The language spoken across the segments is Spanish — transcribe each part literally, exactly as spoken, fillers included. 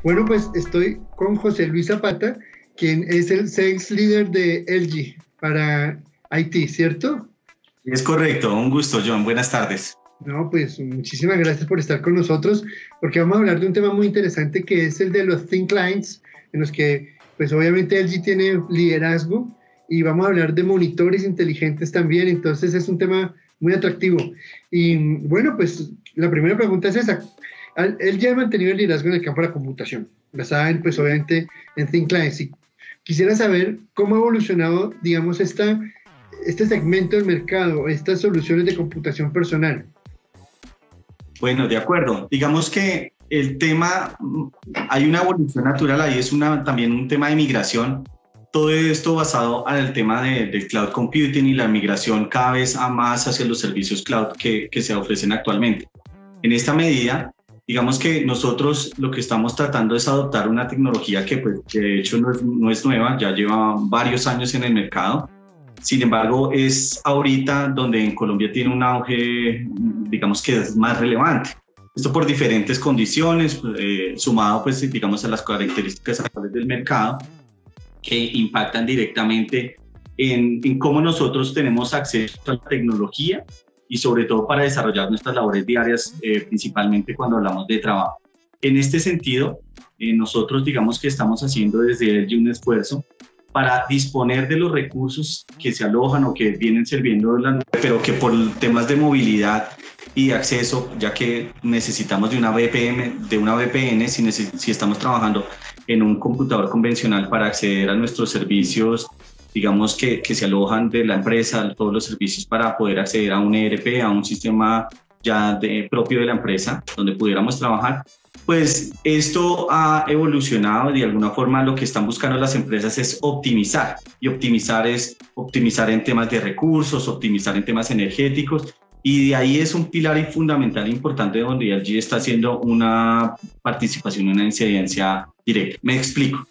Bueno, pues estoy con José Luis Zapata, quien es el Sales Leader de L G para I T, ¿cierto? Es correcto, un gusto, John. Buenas tardes. No, pues muchísimas gracias por estar con nosotros, porque vamos a hablar de un tema muy interesante que es el de los Thin Clients, en los que pues obviamente L G tiene liderazgo y vamos a hablar de monitores inteligentes también, entonces es un tema muy atractivo. Y bueno, pues la primera pregunta es esa. Él ya ha mantenido el liderazgo en el campo de la computación, basada en, pues obviamente en Thin Clients. Y quisiera saber cómo ha evolucionado, digamos, esta, este segmento del mercado, estas soluciones de computación personal. Bueno, de acuerdo. Digamos que el tema, hay una evolución natural ahí, es una, también un tema de migración. Todo esto basado en el tema de, de cloud computing y la migración cada vez a más hacia los servicios cloud que, que se ofrecen actualmente. En esta medida, digamos que nosotros lo que estamos tratando es adoptar una tecnología que, pues, que de hecho no es, no es nueva, ya lleva varios años en el mercado. Sin embargo, es ahorita donde en Colombia tiene un auge, digamos que es más relevante. Esto por diferentes condiciones, eh, sumado pues digamos a las características actuales del mercado que impactan directamente en, en cómo nosotros tenemos acceso a la tecnología y sobre todo para desarrollar nuestras labores diarias, eh, principalmente cuando hablamos de trabajo. En este sentido, eh, nosotros digamos que estamos haciendo desde L G un esfuerzo para disponer de los recursos que se alojan o que vienen sirviendo de la nube, pero que por temas de movilidad y acceso, ya que necesitamos de una V P N, de una V P N si, si estamos trabajando en un computador convencional para acceder a nuestros servicios, digamos que, que se alojan de la empresa, todos los servicios para poder acceder a un E R P, a un sistema ya de, propio de la empresa, donde pudiéramos trabajar. Pues esto ha evolucionado. De alguna forma lo que están buscando las empresas es optimizar, y optimizar es optimizar en temas de recursos, optimizar en temas energéticos, y de ahí es un pilar fundamental importante donde L G está haciendo una participación, una incidencia directa. Me explico.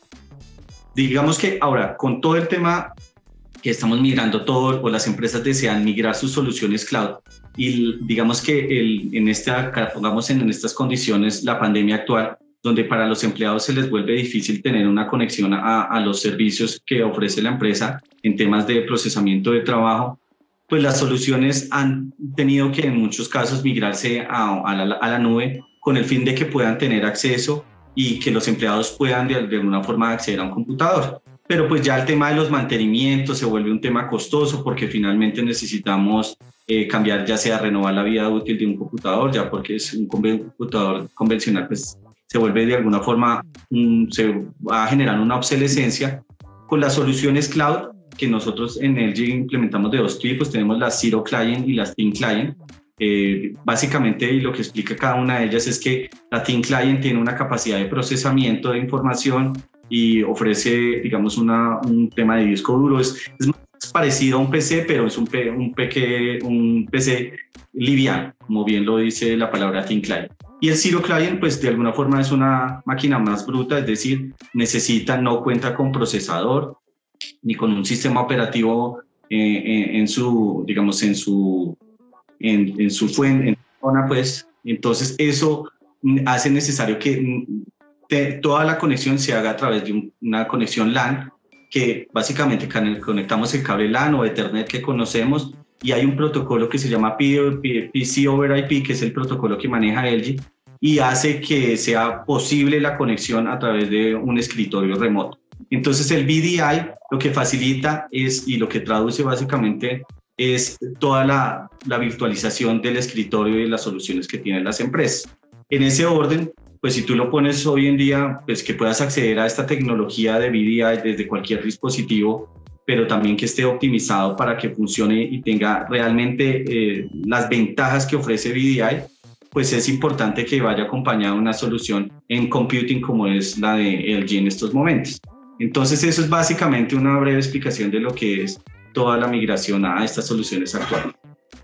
Digamos que ahora con todo el tema que estamos migrando todo, o las empresas desean migrar sus soluciones cloud, y digamos que el, en, esta, pongamos en, en estas condiciones, la pandemia actual, donde para los empleados se les vuelve difícil tener una conexión a, a los servicios que ofrece la empresa en temas de procesamiento de trabajo, pues las soluciones han tenido que en muchos casos migrarse a, a, la, a la nube con el fin de que puedan tener acceso y que los empleados puedan de, de alguna forma acceder a un computador. Pero pues ya el tema de los mantenimientos se vuelve un tema costoso porque finalmente necesitamos eh, cambiar, ya sea renovar la vida útil de un computador, ya porque es un computador convencional, pues se vuelve de alguna forma, um, se va a generar una obsolescencia. Con las soluciones cloud que nosotros en L G implementamos de dos tipos, tenemos las Zero Client y las Thin Client. Eh, básicamente, y lo que explica cada una de ellas es que la Thin Client tiene una capacidad de procesamiento de información y ofrece, digamos, una, un tema de disco duro. Es, es más parecido a un P C, pero es un, P, un, P que, un P C liviano, como bien lo dice la palabra Thin Client. Y el Zero Client, pues de alguna forma es una máquina más bruta, es decir, necesita, no cuenta con procesador ni con un sistema operativo eh, en, en su, digamos, en su, en, en su fuente, en zona, pues. Entonces eso hace necesario que de toda la conexión se haga a través de un, una conexión LAN, que básicamente conectamos el cable LAN o Ethernet que conocemos, y hay un protocolo que se llama P C over I P, que es el protocolo que maneja L G y hace que sea posible la conexión a través de un escritorio remoto. Entonces el V D I lo que facilita es, y lo que traduce básicamente es toda la, la virtualización del escritorio y las soluciones que tienen las empresas. En ese orden, pues si tú lo pones hoy en día, pues que puedas acceder a esta tecnología de V D I desde cualquier dispositivo, pero también que esté optimizado para que funcione y tenga realmente eh, las ventajas que ofrece V D I, pues es importante que vaya acompañada de una solución en computing como es la de L G en estos momentos. Entonces eso es básicamente una breve explicación de lo que es toda la migración a estas soluciones actuales.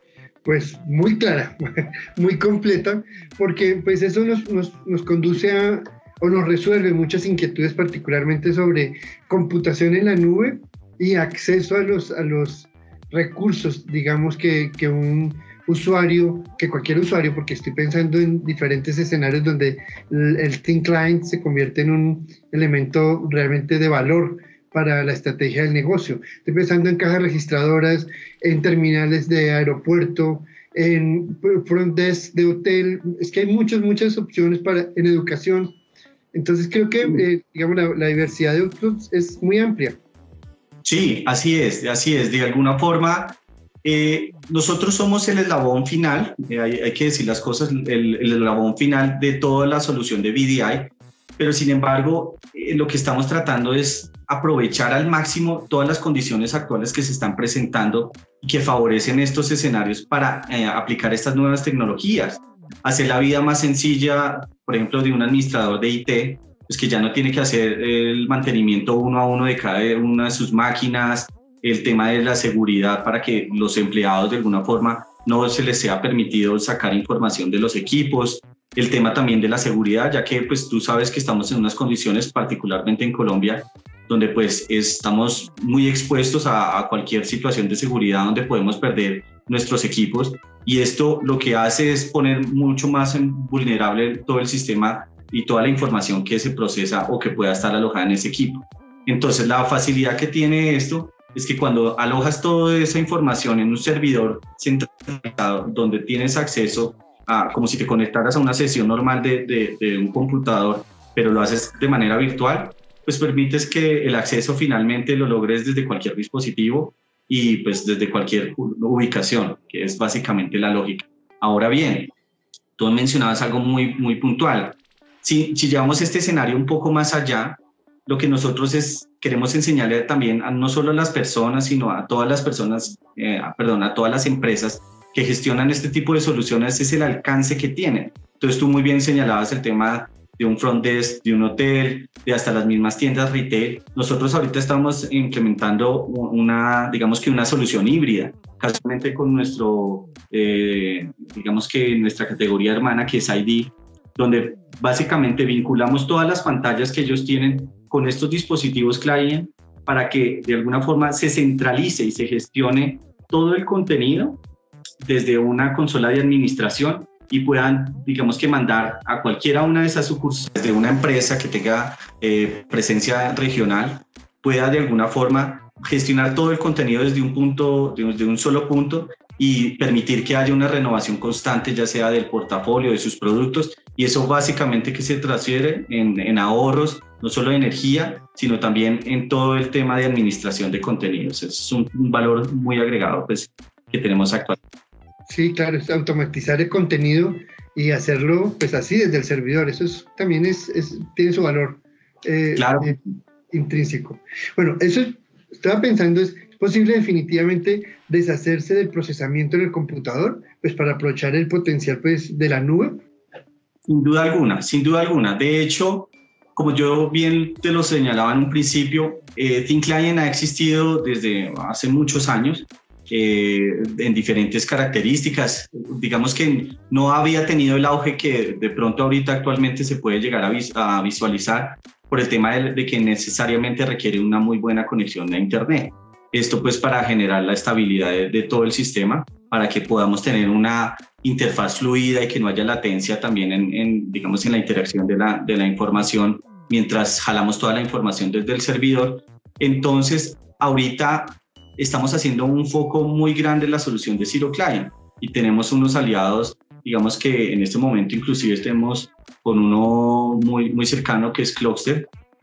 Pues muy clara, muy completa, porque pues eso nos, nos, nos conduce a, o nos resuelve muchas inquietudes, particularmente sobre computación en la nube y acceso a los, a los recursos, digamos, que, que un, usuario, que cualquier usuario, porque estoy pensando en diferentes escenarios donde el, el Thin Client se convierte en un elemento realmente de valor para la estrategia del negocio. Estoy pensando en cajas registradoras, en terminales de aeropuerto, en front desk de hotel. Es que hay muchas, muchas opciones para, en educación. Entonces creo que, eh, digamos, la, la diversidad de outputs es muy amplia. Sí, así es, así es. De alguna forma, eh, nosotros somos el eslabón final, eh, hay, hay que decir las cosas, el, el eslabón final de toda la solución de V D I, pero sin embargo, eh, lo que estamos tratando es aprovechar al máximo todas las condiciones actuales que se están presentando y que favorecen estos escenarios para eh, aplicar estas nuevas tecnologías, hacer la vida más sencilla, por ejemplo, de un administrador de I T, pues que ya no tiene que hacer el mantenimiento uno a uno de cada una de sus máquinas, el tema de la seguridad para que los empleados de alguna forma no se les sea permitido sacar información de los equipos, el tema también de la seguridad, ya que pues tú sabes que estamos en unas condiciones, particularmente en Colombia, donde pues estamos muy expuestos a, a cualquier situación de seguridad donde podemos perder nuestros equipos, y esto lo que hace es poner mucho más en vulnerable todo el sistema y toda la información que se procesa o que pueda estar alojada en ese equipo. Entonces la facilidad que tiene esto es que cuando alojas toda esa información en un servidor centralizado donde tienes acceso a, como si te conectaras a una sesión normal de, de, de un computador, pero lo haces de manera virtual, pues permites que el acceso finalmente lo logres desde cualquier dispositivo y pues desde cualquier ubicación, que es básicamente la lógica. Ahora bien, tú mencionabas algo muy, muy puntual. Si, si llevamos este escenario un poco más allá, lo que nosotros es, queremos enseñarle también a no solo a las personas, sino a todas las personas, eh, perdón, a todas las empresas que gestionan este tipo de soluciones, es el alcance que tienen. Entonces tú muy bien señalabas el tema de un front desk, de un hotel, de hasta las mismas tiendas retail. Nosotros ahorita estamos implementando una, digamos que una solución híbrida, casualmente con nuestro, eh, digamos que nuestra categoría hermana que es I D, donde básicamente vinculamos todas las pantallas que ellos tienen con estos dispositivos client para que de alguna forma se centralice y se gestione todo el contenido desde una consola de administración y puedan, digamos que mandar a cualquiera una de esas sucursales de una empresa que tenga eh, presencia regional, pueda de alguna forma gestionar todo el contenido desde un punto, desde un solo punto y permitir que haya una renovación constante, ya sea del portafolio, de sus productos, y eso básicamente que se transfiere en, en ahorros, no solo de energía, sino también en todo el tema de administración de contenidos. Es un, un valor muy agregado pues, que tenemos actualmente. Sí, claro, es automatizar el contenido y hacerlo pues así desde el servidor. Eso es, también es, es, tiene su valor eh, claro. eh, intrínseco. Bueno, eso es, estaba pensando, es posible definitivamente deshacerse del procesamiento en el computador, pues para aprovechar el potencial pues de la nube. Sin duda alguna, sin duda alguna. De hecho, como yo bien te lo señalaba en un principio, eh, Thin Client ha existido desde hace muchos años. Eh, en diferentes características, digamos que no había tenido el auge que de pronto ahorita actualmente se puede llegar a, vis a visualizar por el tema de, de que necesariamente requiere una muy buena conexión a internet. Esto pues para generar la estabilidad de, de todo el sistema, para que podamos tener una interfaz fluida y que no haya latencia también en, en digamos en la interacción de la, de la información mientras jalamos toda la información desde el servidor. Entonces ahorita estamos haciendo un foco muy grande en la solución de Zero Client y tenemos unos aliados, digamos que en este momento inclusive estemos con uno muy, muy cercano que es Cloudster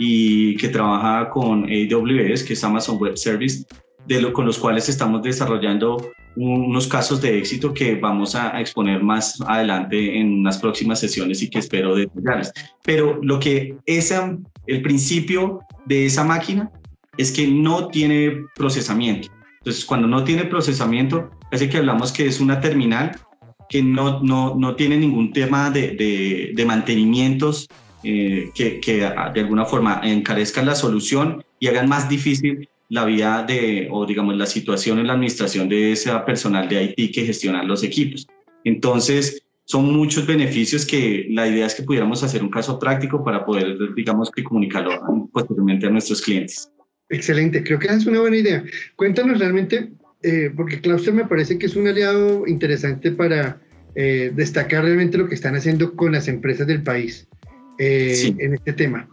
y que trabaja con A W S, que es Amazon Web Service, de lo, con los cuales estamos desarrollando unos casos de éxito que vamos a exponer más adelante en unas próximas sesiones y que espero detallarles. Pero lo que es el principio de esa máquina es que no tiene procesamiento. Entonces, cuando no tiene procesamiento, parece que hablamos que es una terminal que no, no, no tiene ningún tema de, de, de mantenimientos eh, que, que de alguna forma encarezcan la solución y hagan más difícil la vida de, o digamos, la situación en la administración de ese personal de I T que gestiona los equipos. Entonces, son muchos beneficios que la idea es que pudiéramos hacer un caso práctico para poder, digamos, que comunicarlo posteriormente a nuestros clientes. Excelente, creo que esa es una buena idea. Cuéntanos realmente eh, porque Cloudster me parece que es un aliado interesante para eh, destacar realmente lo que están haciendo con las empresas del país eh, Sí. en este tema.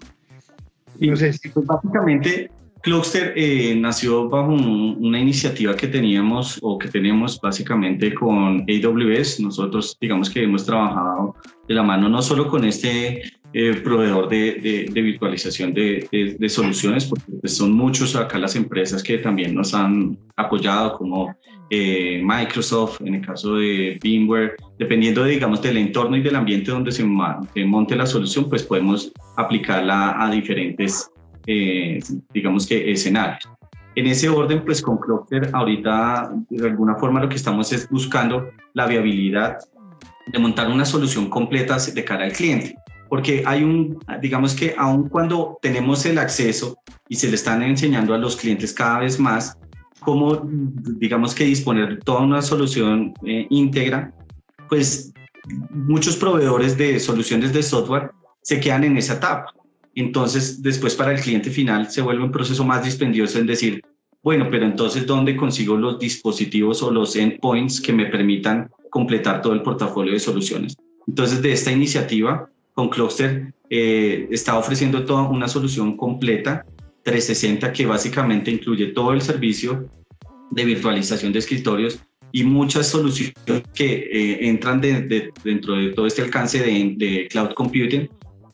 No sé si... Pues básicamente, Cloudster eh, nació bajo un, una iniciativa que teníamos o que tenemos básicamente con A W S. Nosotros, digamos que hemos trabajado de la mano no solo con este eh, proveedor de, de, de virtualización de, de, de soluciones, porque pues, son muchos acá las empresas que también nos han apoyado, como eh, Microsoft, en el caso de VMware. Dependiendo, de, digamos, del entorno y del ambiente donde se, se monte la solución, pues podemos aplicarla a diferentes, eh, digamos que, escenarios. En ese orden, pues con Cloudster, ahorita, de alguna forma, lo que estamos es buscando la viabilidad de montar una solución completa de cara al cliente. Porque hay un, digamos que aun cuando tenemos el acceso y se le están enseñando a los clientes cada vez más cómo, digamos que disponer toda una solución eh, íntegra, pues muchos proveedores de soluciones de software se quedan en esa etapa. Entonces, después para el cliente final se vuelve un proceso más dispendioso en decir, bueno, pero entonces, ¿dónde consigo los dispositivos o los endpoints que me permitan completar todo el portafolio de soluciones? Entonces, de esta iniciativa, con Cloudster eh, está ofreciendo toda una solución completa, trescientos sesenta, que básicamente incluye todo el servicio de virtualización de escritorios y muchas soluciones que eh, entran de, de, dentro de todo este alcance de, de cloud computing,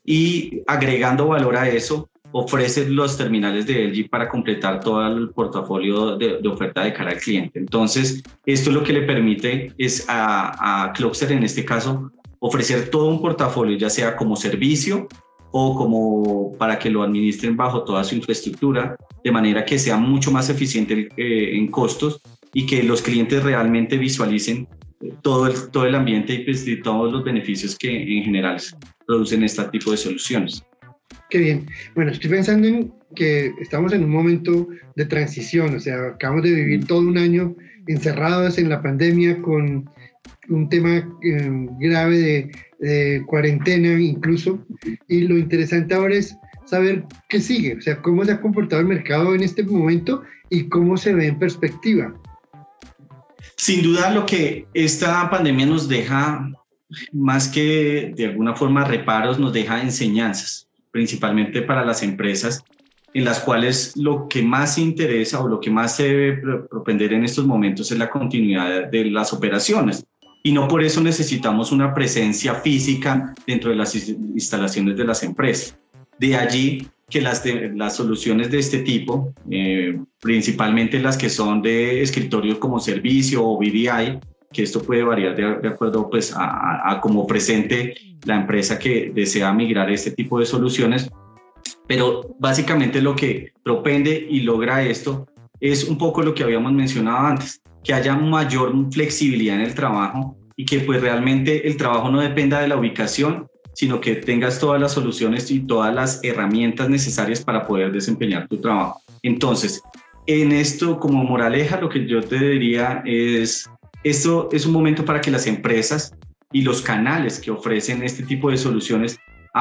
y agregando valor a eso, ofrece los terminales de L G para completar todo el portafolio de, de oferta de cara al cliente. Entonces, esto lo que le permite es a, a Cloudster, en este caso, ofrecer todo un portafolio, ya sea como servicio o como para que lo administren bajo toda su infraestructura, de manera que sea mucho más eficiente eh, en costos y que los clientes realmente visualicen todo el, todo el ambiente y, pues, y todos los beneficios que en general producen este tipo de soluciones. Qué bien. Bueno, estoy pensando en que estamos en un momento de transición, o sea, acabamos de vivir todo un año encerrados en la pandemia con un tema eh, grave de, de cuarentena incluso, y lo interesante ahora es saber qué sigue, o sea, cómo se ha comportado el mercado en este momento y cómo se ve en perspectiva. Sin duda, lo que esta pandemia nos deja, más que de alguna forma reparos, nos deja enseñanzas, principalmente para las empresas, en las cuales lo que más interesa o lo que más se debe propender en estos momentos es la continuidad de las operaciones. Y no por eso necesitamos una presencia física dentro de las instalaciones de las empresas. De allí que las, de, las soluciones de este tipo, eh, principalmente las que son de escritorios como servicio o V D I, que esto puede variar de, de acuerdo pues, a, a, a cómo presente la empresa que desea migrar este tipo de soluciones, pero básicamente lo que propende y logra esto es un poco lo que habíamos mencionado antes, que haya mayor flexibilidad en el trabajo y que pues realmente el trabajo no dependa de la ubicación, sino que tengas todas las soluciones y todas las herramientas necesarias para poder desempeñar tu trabajo. Entonces, en esto, como moraleja, lo que yo te diría es, esto es un momento para que las empresas y los canales que ofrecen este tipo de soluciones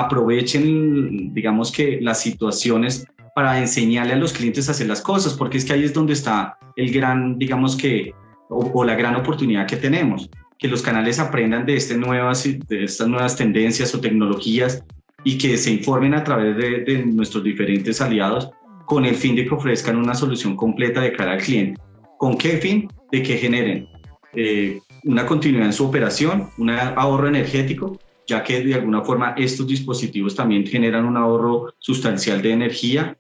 aprovechen, digamos que las situaciones para enseñarle a los clientes a hacer las cosas, porque es que ahí es donde está el gran, digamos que, o, o la gran oportunidad que tenemos, que los canales aprendan de, este nuevas, de estas nuevas tendencias o tecnologías y que se informen a través de, de nuestros diferentes aliados con el fin de que ofrezcan una solución completa de cara al cliente. ¿Con qué fin? De que generen eh, una continuidad en su operación, un ahorro energético, ya que de alguna forma estos dispositivos también generan un ahorro sustancial de energía,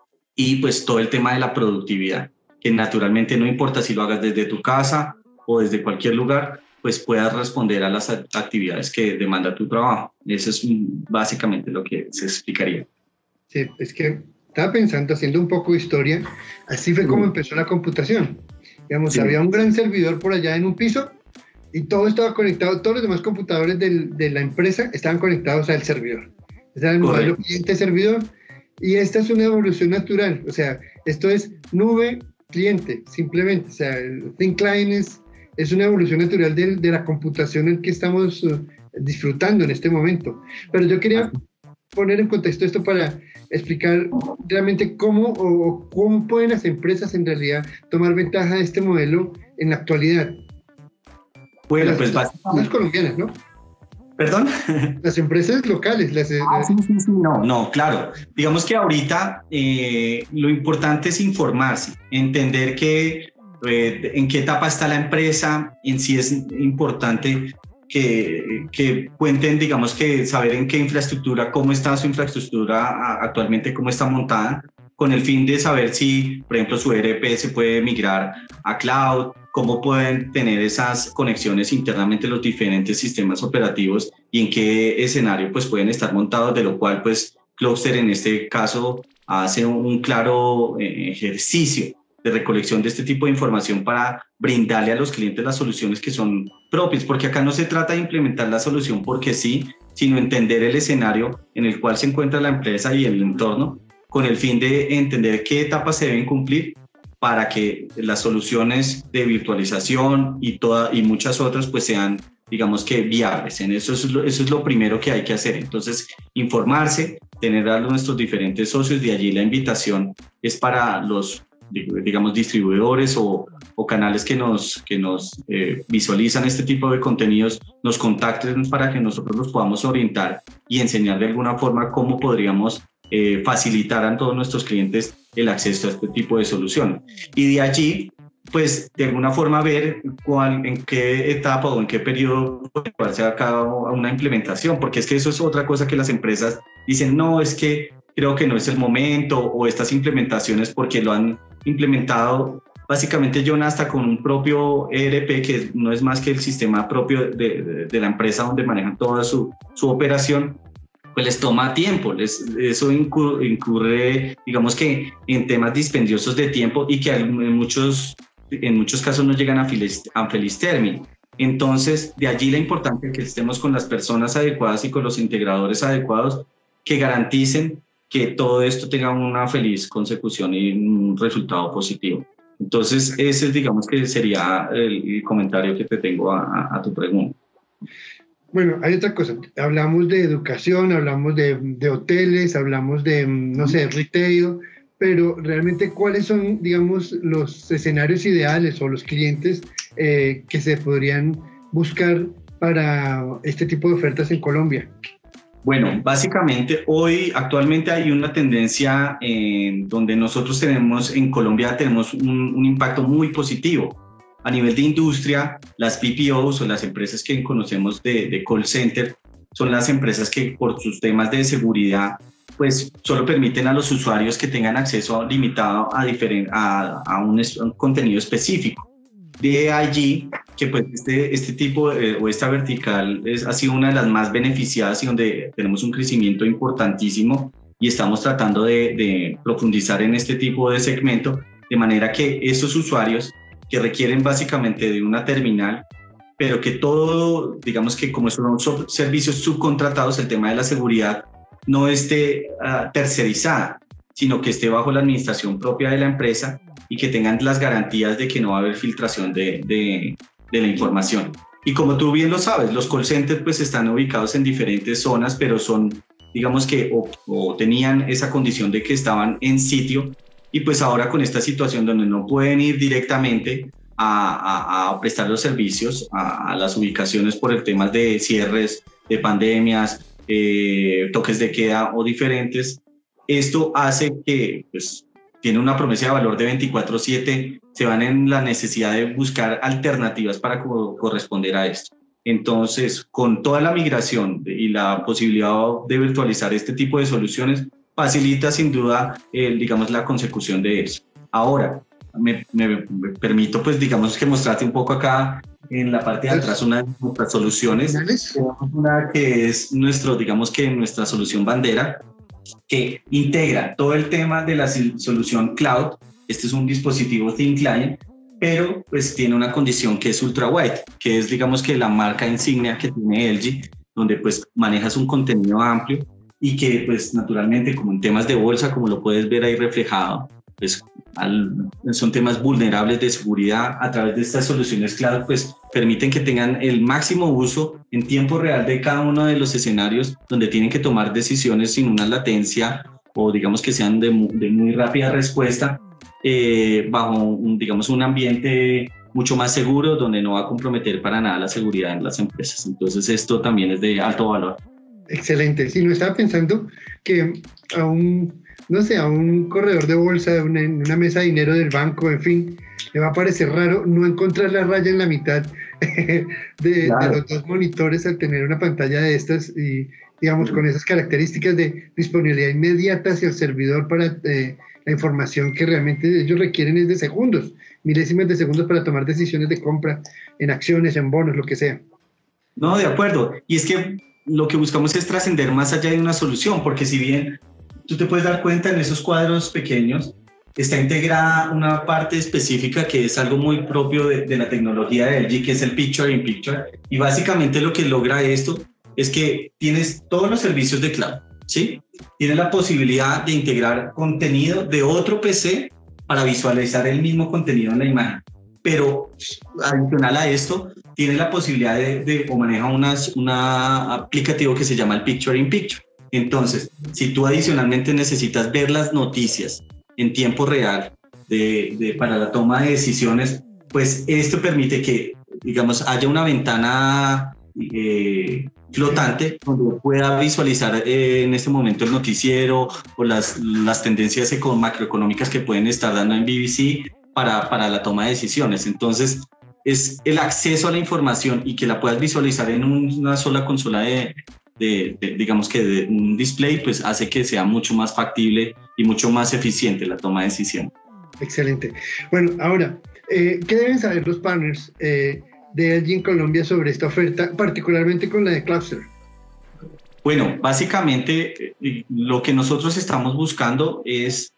y pues todo el tema de la productividad, que naturalmente no importa si lo hagas desde tu casa o desde cualquier lugar, pues puedas responder a las actividades que demanda tu trabajo. Eso es básicamente lo que se explicaría. Sí, es que estaba pensando, haciendo un poco de historia, así fue como empezó la computación. Digamos, sí. Había un gran servidor por allá en un piso y todo estaba conectado, todos los demás computadores del, de la empresa estaban conectados al servidor. Ese era el Correcto. Modelo cliente-servidor, y esta es una evolución natural. O sea, esto es nube-cliente, simplemente. O sea, el thin client es, es una evolución natural de, de la computación en que estamos uh, disfrutando en este momento. Pero yo quería poner en contexto esto para explicar realmente cómo o cómo pueden las empresas en realidad tomar ventaja de este modelo en la actualidad. Bueno, las, pues básicamente. Las colombianas, ¿no? ¿Perdón? Las empresas locales. Las, ah, sí, sí, sí, no, no, claro. Digamos que ahorita eh, lo importante es informarse, entender que, eh, en qué etapa está la empresa, en sí es importante que, que cuenten, digamos que saber en qué infraestructura, cómo está su infraestructura actualmente, cómo está montada, con el fin de saber si, por ejemplo, su E R P se puede migrar a cloud, cómo pueden tener esas conexiones internamente los diferentes sistemas operativos y en qué escenario pues pueden estar montados, de lo cual pues Cloudster en este caso hace un, un claro eh, ejercicio de recolección de este tipo de información para brindarle a los clientes las soluciones que son propias, porque acá no se trata de implementar la solución porque sí, sino entender el escenario en el cual se encuentra la empresa y el entorno, con el fin de entender qué etapas se deben cumplir para que las soluciones de virtualización y, toda, y muchas otras pues sean, digamos que, viables. En eso, eso, es lo, eso es lo primero que hay que hacer. Entonces, informarse, tener a nuestros diferentes socios, de allí la invitación es para los, digamos, distribuidores o, o canales que nos, que nos eh, visualizan este tipo de contenidos, nos contacten para que nosotros los podamos orientar y enseñar de alguna forma cómo podríamos Eh, facilitar a todos nuestros clientes el acceso a este tipo de solución. Y de allí, pues, de alguna forma ver cuál, en qué etapa o en qué periodo puede llevarse a cabo una implementación, porque es que eso es otra cosa que las empresas dicen, no, es que creo que no es el momento, o estas implementaciones porque lo han implementado básicamente John hasta con un propio E R P que no es más que el sistema propio de, de, de la empresa donde manejan toda su, su operación, pues les toma tiempo, les, eso incurre, incurre, digamos que en temas dispendiosos de tiempo y que en muchos, en muchos casos no llegan a feliz, a feliz término. Entonces, de allí la importancia de que estemos con las personas adecuadas y con los integradores adecuados que garanticen que todo esto tenga una feliz consecución y un resultado positivo. Entonces, ese, digamos que sería el comentario que te tengo a, a tu pregunta. Bueno, hay otra cosa, hablamos de educación, hablamos de, de hoteles, hablamos de, no sé, retail, pero realmente ¿cuáles son, digamos, los escenarios ideales o los clientes eh, que se podrían buscar para este tipo de ofertas en Colombia? Bueno, básicamente hoy actualmente hay una tendencia en donde nosotros tenemos en Colombia tenemos un, un impacto muy positivo. A nivel de industria, las P P Os o las empresas que conocemos de, de call center son las empresas que por sus temas de seguridad pues solo permiten a los usuarios que tengan acceso limitado a, diferent, a, a un, un contenido específico. De allí que pues este, este tipo eh, o esta vertical es, ha sido una de las más beneficiadas y donde tenemos un crecimiento importantísimo y estamos tratando de, de profundizar en este tipo de segmento de manera que esos usuarios que requieren básicamente de una terminal, pero que todo, digamos que como son servicios subcontratados, el tema de la seguridad no esté uh, tercerizada, sino que esté bajo la administración propia de la empresa y que tengan las garantías de que no va a haber filtración de, de, de la información. Y como tú bien lo sabes, los call centers pues están ubicados en diferentes zonas, pero son, digamos que, o, o tenían esa condición de que estaban en sitio. Y pues ahora con esta situación donde no pueden ir directamente a, a, a prestar los servicios a, a las ubicaciones por el tema de cierres, de pandemias, eh, toques de queda o diferentes, esto hace que pues, tiene una promesa de valor de veinticuatro siete, se van en la necesidad de buscar alternativas para co corresponder a esto. Entonces, con toda la migración y la posibilidad de virtualizar este tipo de soluciones, facilita sin duda, eh, digamos, la consecución de eso. Ahora, me, me, me permito, pues, digamos, que mostrarte un poco acá en la parte de atrás una de nuestras soluciones. Una que es nuestro, digamos que nuestra solución bandera, que integra todo el tema de la solución cloud. Este es un dispositivo Thin Client, pero pues tiene una condición que es ultra wide, que es, digamos, que la marca insignia que tiene L G, donde pues manejas un contenido amplio y que pues naturalmente como en temas de bolsa, como lo puedes ver ahí reflejado, pues al, son temas vulnerables de seguridad. A través de estas soluciones cloud, pues permiten que tengan el máximo uso en tiempo real de cada uno de los escenarios donde tienen que tomar decisiones sin una latencia o digamos que sean de, de muy rápida respuesta, eh, bajo un, digamos, un ambiente mucho más seguro donde no va a comprometer para nada la seguridad en las empresas. Entonces esto también es de alto valor. Excelente. Sí, no estaba pensando que a un, no sé, a un corredor de bolsa, de una, una mesa de dinero del banco, en fin, le va a parecer raro no encontrar la raya en la mitad de, claro. de los dos monitores al tener una pantalla de estas y, digamos, sí. con esas características de disponibilidad inmediata hacia el servidor para eh, la información que realmente ellos requieren es de segundos, milésimas de segundos para tomar decisiones de compra en acciones, en bonos, lo que sea. No, de acuerdo. Y es que lo que buscamos es trascender más allá de una solución, porque si bien tú te puedes dar cuenta en esos cuadros pequeños, está integrada una parte específica que es algo muy propio de, de la tecnología de L G, que es el Picture in Picture, y básicamente lo que logra esto es que tienes todos los servicios de cloud, ¿sí? Tienes la posibilidad de integrar contenido de otro P C para visualizar el mismo contenido en la imagen, pero adicional a esto, tienes la posibilidad de, de o maneja unas, una aplicativo que se llama el Picture in Picture. Entonces, si tú adicionalmente necesitas ver las noticias en tiempo real de, de, para la toma de decisiones, pues esto permite que, digamos, haya una ventana eh, flotante donde pueda visualizar eh, en este momento el noticiero o las, las tendencias macroeconómicas que pueden estar dando en B B C para, para la toma de decisiones. Entonces, es el acceso a la información y que la puedas visualizar en una sola consola de, de, de digamos que de un display, pues hace que sea mucho más factible y mucho más eficiente la toma de decisión. Excelente. Bueno, ahora, eh, ¿qué deben saber los partners eh, de L G en Colombia sobre esta oferta, particularmente con la de Cluster? Bueno, básicamente lo que nosotros estamos buscando es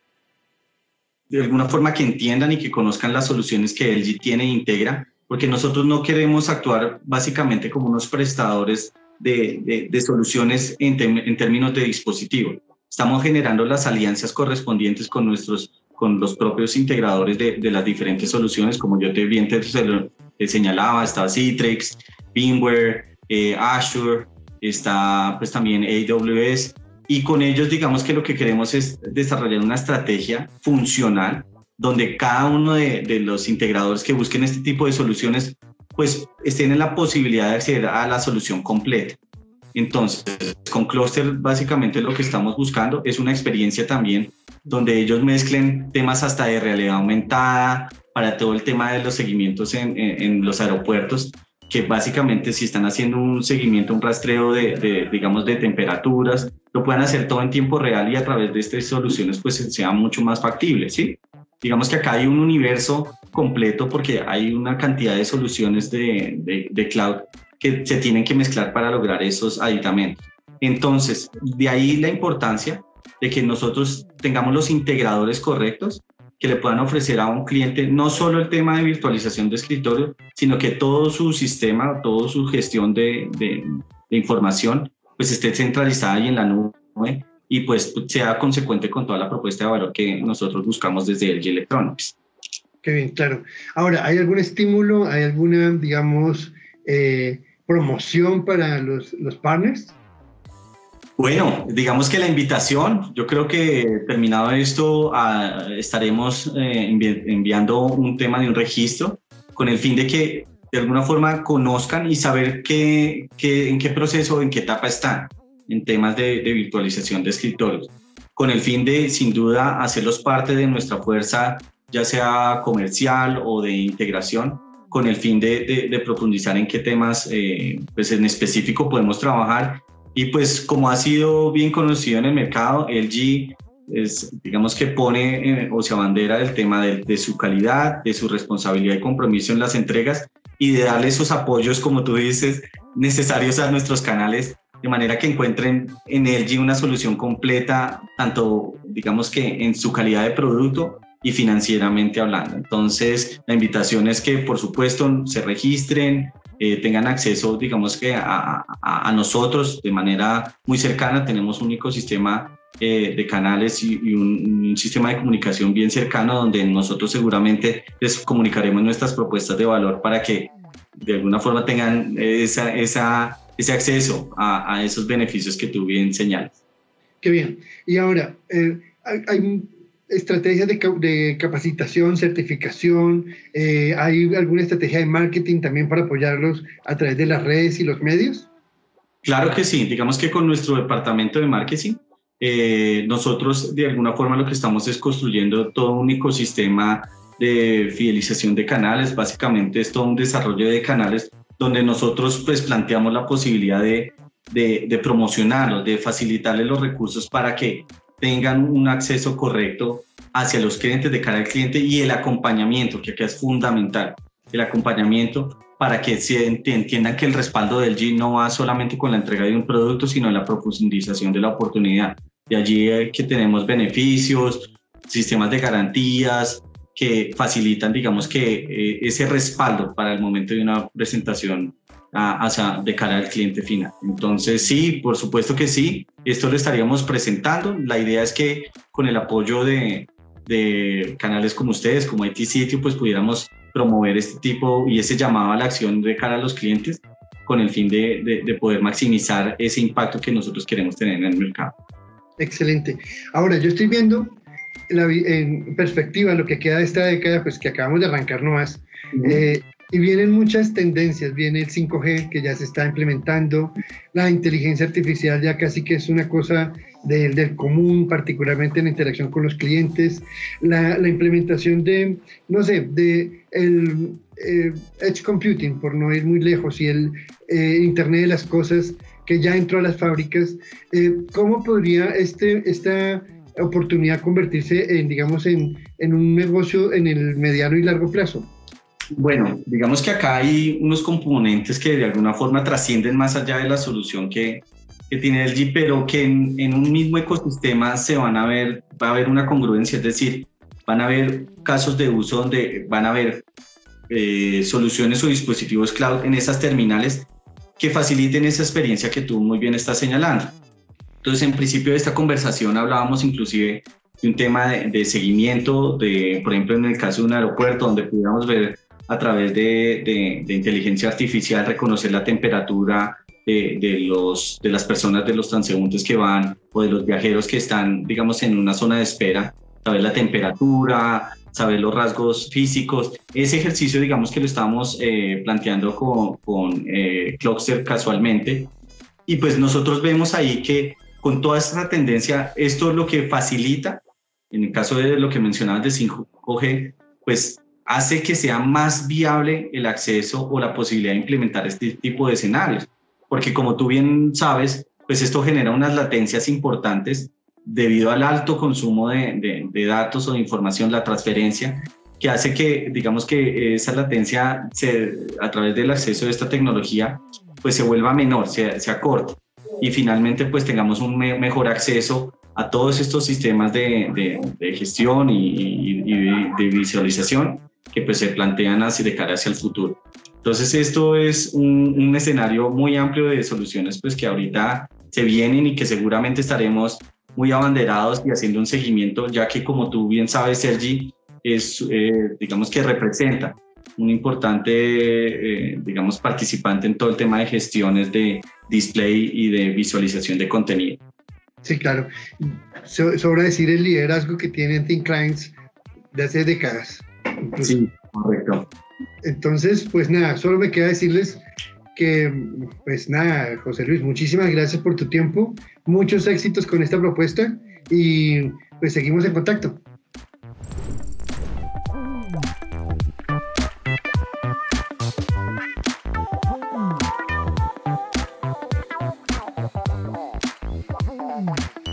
de alguna forma que entiendan y que conozcan las soluciones que L G tiene e integra, porque nosotros no queremos actuar básicamente como unos prestadores de, de, de soluciones en, te, en términos de dispositivo. Estamos generando las alianzas correspondientes con, nuestros, con los propios integradores de, de las diferentes soluciones, como yo te bien te, te señalaba, está Citrix, VMware, eh, Azure, está pues también A W S, y con ellos digamos que lo que queremos es desarrollar una estrategia funcional donde cada uno de, de los integradores que busquen este tipo de soluciones pues estén en la posibilidad de acceder a la solución completa. Entonces, con Cluster básicamente lo que estamos buscando es una experiencia también donde ellos mezclen temas hasta de realidad aumentada para todo el tema de los seguimientos en, en, en los aeropuertos, que básicamente si están haciendo un seguimiento, un rastreo de, de, digamos, de temperaturas, lo puedan hacer todo en tiempo real y a través de estas soluciones pues sea mucho más factible, ¿sí? Digamos que acá hay un universo completo porque hay una cantidad de soluciones de, de, de cloud que se tienen que mezclar para lograr esos aditamentos. Entonces, de ahí la importancia de que nosotros tengamos los integradores correctos que le puedan ofrecer a un cliente no solo el tema de virtualización de escritorio, sino que todo su sistema, toda su gestión de, de, de información pues esté centralizada y en la nube y pues sea consecuente con toda la propuesta de valor que nosotros buscamos desde L G Electronics. Qué bien, claro. Ahora, ¿hay algún estímulo, hay alguna, digamos, eh, promoción para los, los partners? Bueno, digamos que la invitación, yo creo que terminado esto uh, estaremos eh, envi enviando un tema de un registro con el fin de que de alguna forma conozcan y saber qué, qué, en qué proceso, en qué etapa están en temas de, de virtualización de escritorios, con el fin de sin duda hacerlos parte de nuestra fuerza, ya sea comercial o de integración, con el fin de, de, de profundizar en qué temas eh, pues en específico podemos trabajar. Y pues como ha sido bien conocido en el mercado, L G es, digamos que pone eh, o se abandera del tema de, de su calidad, de su responsabilidad y compromiso en las entregas y de darle esos apoyos, como tú dices, necesarios a nuestros canales, de manera que encuentren en L G una solución completa, tanto digamos que en su calidad de producto y financieramente hablando. Entonces, la invitación es que, por supuesto, se registren, eh, tengan acceso, digamos que a, a, a nosotros de manera muy cercana. Tenemos un ecosistema eh, de canales y, y un, un sistema de comunicación bien cercano donde nosotros seguramente les comunicaremos nuestras propuestas de valor para que de alguna forma tengan esa, esa, ese acceso a, a esos beneficios que tú bien señalas. Qué bien. Y ahora, eh, hay, hay estrategias de, de capacitación, certificación, eh, ¿hay alguna estrategia de marketing también para apoyarlos a través de las redes y los medios? Claro que sí. Digamos que con nuestro departamento de marketing, eh, nosotros de alguna forma lo que estamos es construyendo todo un ecosistema de fidelización de canales. Básicamente es todo un desarrollo de canales donde nosotros pues planteamos la posibilidad de, de, de promocionarlos, de facilitarles los recursos para que tengan un acceso correcto hacia los clientes, de cara al cliente, y el acompañamiento, que acá es fundamental, el acompañamiento para que se entiendan que el respaldo de L G no va solamente con la entrega de un producto, sino en la profundización de la oportunidad. De allí que tenemos beneficios, sistemas de garantías que facilitan, digamos que eh, ese respaldo para el momento de una presentación a, hacia, de cara al cliente final. Entonces sí, por supuesto que sí, esto lo estaríamos presentando. La idea es que con el apoyo de, de canales como ustedes, como I T Sitio, pues pudiéramos promover este tipo y ese llamado a la acción de cara a los clientes con el fin de, de, de poder maximizar ese impacto que nosotros queremos tener en el mercado. Excelente. Ahora, yo estoy viendo la, en perspectiva lo que queda de esta década, pues que acabamos de arrancar nomás, uh-huh. eh, y vienen muchas tendencias. Viene el cinco G que ya se está implementando, la inteligencia artificial ya casi que es una cosa de, del común, particularmente en la interacción con los clientes, la, la implementación de, no sé, de el eh, edge computing, por no ir muy lejos, y el eh, Internet de las cosas que ya entró a las fábricas. Eh, ¿Cómo podría este, esta oportunidad convertirse en, digamos, en, en un negocio en el mediano y largo plazo? Bueno, digamos que acá hay unos componentes que de alguna forma trascienden más allá de la solución que, que tiene L G, pero que en, en un mismo ecosistema se van a ver, va a haber una congruencia, es decir, van a haber casos de uso donde van a haber eh, soluciones o dispositivos cloud en esas terminales que faciliten esa experiencia que tú muy bien estás señalando. Entonces, en principio de esta conversación hablábamos inclusive de un tema de, de seguimiento, de, por ejemplo, en el caso de un aeropuerto, donde pudiéramos ver a través de, de, de inteligencia artificial, reconocer la temperatura de, de, los, de las personas, de los transeúntes que van o de los viajeros que están, digamos, en una zona de espera, saber la temperatura, saber los rasgos físicos. Ese ejercicio, digamos que lo estamos eh, planteando con, con eh, Clockster casualmente, y pues nosotros vemos ahí que con toda esta tendencia, esto es lo que facilita, en el caso de lo que mencionabas de cinco G, pues hace que sea más viable el acceso o la posibilidad de implementar este tipo de escenarios. Porque como tú bien sabes, pues esto genera unas latencias importantes debido al alto consumo de, de, de datos o de información, la transferencia, que hace que, digamos que esa latencia se, a través del acceso de esta tecnología, pues se vuelva menor, se, se acorte. Y finalmente pues tengamos un me, mejor acceso a todos estos sistemas de, de, de gestión y, y, y de, de visualización que pues se plantean así de cara hacia el futuro. Entonces esto es un, un escenario muy amplio de soluciones pues que ahorita se vienen y que seguramente estaremos muy abanderados y haciendo un seguimiento, ya que como tú bien sabes, Sergi, es, eh, digamos que representa un importante, eh, digamos, participante en todo el tema de gestiones de display y de visualización de contenido. Sí, claro. So, sobra decir el liderazgo que tiene Thin Clients de hace décadas. Incluso. Sí, correcto. Entonces, pues nada, solo me queda decirles que, pues nada, José Luis, muchísimas gracias por tu tiempo, muchos éxitos con esta propuesta y pues seguimos en contacto. Oh my God.